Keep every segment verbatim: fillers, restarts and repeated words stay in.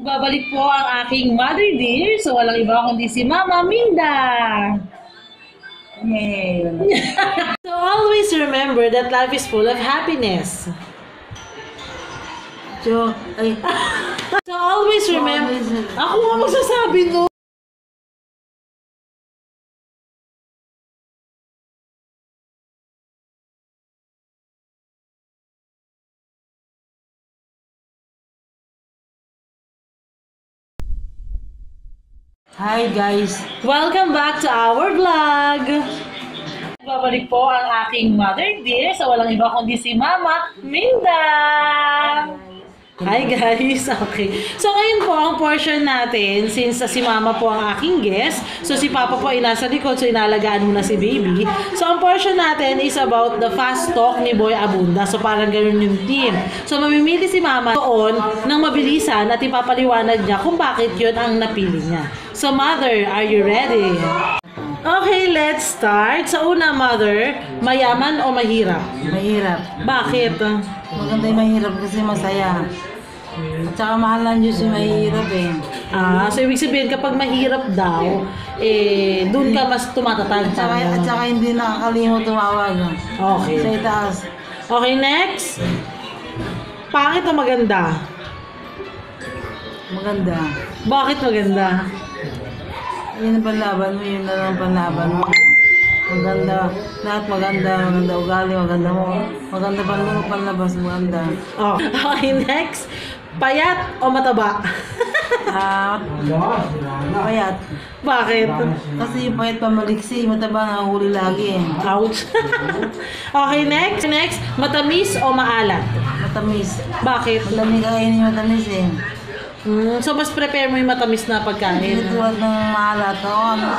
Babalik po ang aking mother dear. So walang iba kundi si Mama Minda. So always remember that life is full of happiness. So, ay, So always remember. Ako nga magsasabi no. hi guys. Welcome back to our vlog. Babalik po ang aking mother dear. So walang iba kundi si Mama Minda. Hi guys! Okay. So ngayon po ang portion natin, since uh, si Mama po ang aking guest, so si Papa po ay nasa likod, so inalagaan muna si Baby. So ang portion natin is about the fast talk ni Boy Abunda. So parang ganun yung team. So mamimili si Mama doon ng mabilisan at ipapaliwanag niya kung bakit yun ang napili niya. So Mother, are you ready? Okay, let's start. Sa una, Mother, mayaman o mahirap? Mahirap. Bakit? Maganda yung mahirap kasi masaya. At saka mahal ng Diyos yung mahirap eh. Ah, so ibig sabihin kapag mahirap daw, eh, doon ka mas tumatatag. At saka, at saka hindi nakakalimot tumawag. Okay. Sa itaas. Okay, next. Pangit o maganda? Maganda. Bakit maganda? Yun ang panlaban mo, yun na lang ang panlaban mo. Maganda. Lahat maganda. Maganda ugali, maganda mo. Maganda panlunok, panlabas, maganda. Oh. Okay, next. Payat o mataba? Ah, payat. Bakit? Kasi yung payat pamaliksi, mataba nakahuli lagi eh. Ouch. Okay, next. Next, matamis o maalat? Matamis. Bakit? Madami kainin yung matamis eh. Mm, so mas prepare mo yung matamis na Hindi pagkain. tulad ng maalat. O ano?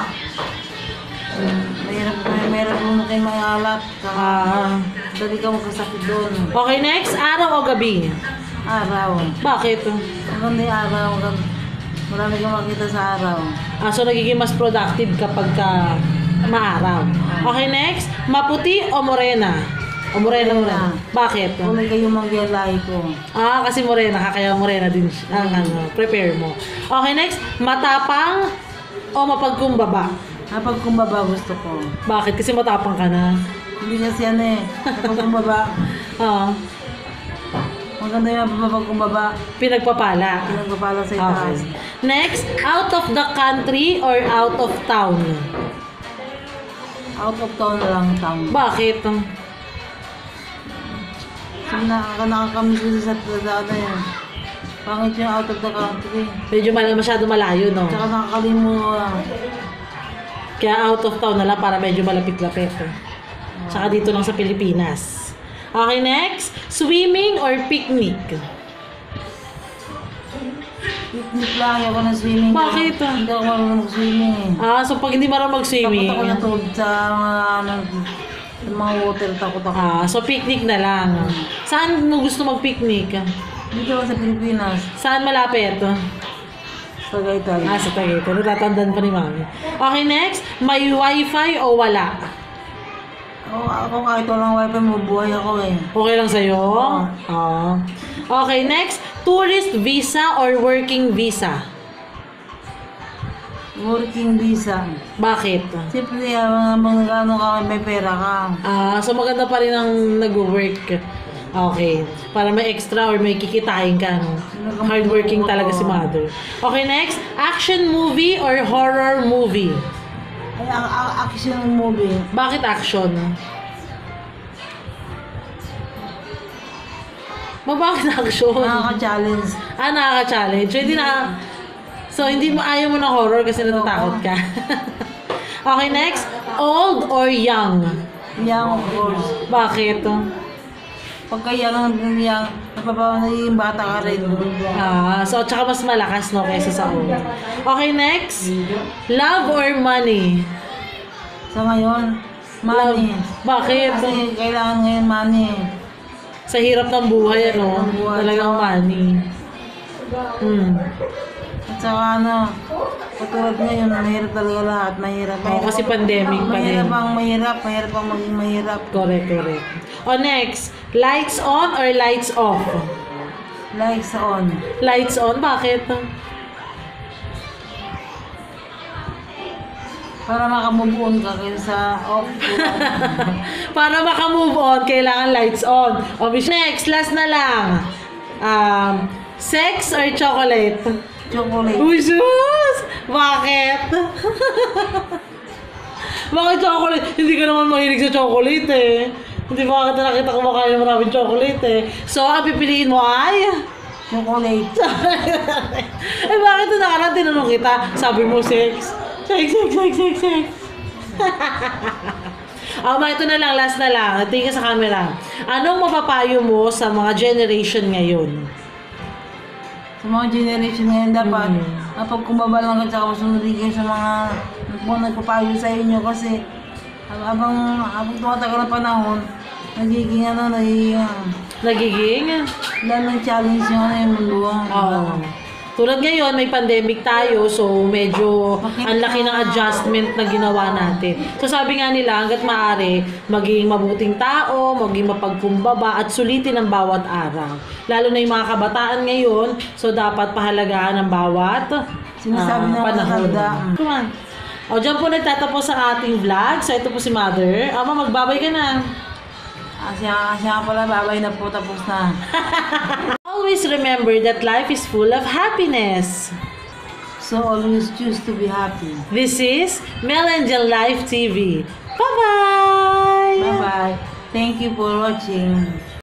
Mahirap, mahirap mo kayo maalat. Ah. Dali ka magkasakit doon. Okay, next. Araw o gabi? Araw. Bakit? Maganda yung araw. Maganda. Marami kang makita sa araw. Ah, so nagiging mas productive kapag ka maaraw. Okay, next. Maputi o morena? O morena, morena. Bakit? Kulay kayo mangyalay ko. Ah, kasi morena ka, kaya morena din siya. Ang ano, prepare mo. Okay, next. Matapang o mapagkumbaba? Kapag kumbaba gusto ko. Bakit? Kasi matapang ka na. Hindi kasi ano eh. Kapag kumbaba, Oo. maganda yung kapag kumbaba. Pinagpapala. Pinagpapala sa Okay. itaas. Next, out of the country or out of town? Out of town na lang town. Bakit? So, nakaka nakakamiss ko sa sa ano yun. Pangit yung out of the country. Medyo mal masyado malayo, no? Tsaka nakakalimutan. Kaya out of town na lang para medyo malapit-lapit. Tsaka dito lang sa Pilipinas. Okay, next. Swimming or picnic? Picnic lang, ayoko ng swimming. Bakit? Hindi ako marunong mag-swimming eh. Ah, so pag hindi marunong mag-swimming. Takot ako natulog sa mga ano, sa mga water, takot ako. Ah, so picnic na lang. Saan mo gusto mag-picnic? Dito ako sa Pilipinas, Saan malapit? sa Tagaytay. Ah, sa Tagaytay. Natatandaan pa ni Mami. Okay, next. May wifi o wala? Ako, ako kahit walang wifi, mabuhay ako eh. Okay lang sa'yo? Ah. Okay, next. Tourist visa or working visa? Working visa. Bakit? Siyempre, habang nag-ano ka, may pera ka. Ah, so maganda pa rin ang nag-work. Okay. Para may extra or may kikitain ka, no? Hardworking talaga si Mother. Okay, next. Action movie or horror movie? Ay, a- a- action movie. Bakit action? Ma, bakit action? Nakaka-challenge. Ah, nakaka-challenge. So, hindi na... So, hindi mo ayaw mo ng horror kasi natatakot ka. Okay, next. Old or young? Young, of course. Bakit? Pagka young, young, napapawa nagiging bata ka rin. Ah, so, tsaka mas malakas, no, kaysa sa old. Okay, next. Love or money? Sa ngayon, money. Love. Bakit? Kasi kailangan ngayon money. Sa hirap ng buhay, ano? Ng buhay. Talagang money. Hmm. At saka ano, katulad ngayon, mahirap talaga lahat. Mahirap. Oo, mahirap kasi ang- pandemic pa Mahirap din. ang mahirap. Mahirap ang maging mahirap. Correct, correct. O next, lights on or lights off? Lights on. Lights on, bakit? Para makamove on ka kaysa off. Para makamove on, kailangan lights on. O, Miss, next, last na lang. Um, sex or chocolate? Chocolate. Uy, sus! Bakit? Bakit chocolate? Hindi ka naman mahilig sa chocolate eh. Hindi ba kita nakita kumakain ng maraming chocolate eh. So, ang pipiliin mo ay? Chocolate. Eh, bakit na nakaraan tinanong kita? Sabi mo, sex. Sex, sex, sex, sex, sex. Oh, ma, ito na lang, last na lang. Tingin ka sa camera. Anong mapapayo mo sa mga generation ngayon? Sa mga generation ngayon, dapat Mm. kapag kumabal lang at saka masunodin kayo sa mga mga nagpapayo sa inyo kasi habang, habang tumatagal ang panahon, nagiging ano, nagiging Nagiging? lalong challenge yung ano yung mundo. Oo. Tulad ngayon, may pandemic tayo, so medyo ang laki ng adjustment na ginawa natin. So sabi nga nila, hanggat maaari, maging mabuting tao, maging mapagkumbaba, at sulitin ang bawat araw. Lalo na yung mga kabataan ngayon, so dapat pahalagahan ang bawat Sinasabi ah, na panahon. matanda. Come on. O, dyan po nagtatapos ang ating vlog. So ito po si Mother. Ama, magbabay ka na. Asya, asya pala, babay na po, tapos na. Always remember that life is full of happiness. So always choose to be happy. This is Mel Angel Life T V. Bye-bye! Bye-bye. Thank you for watching.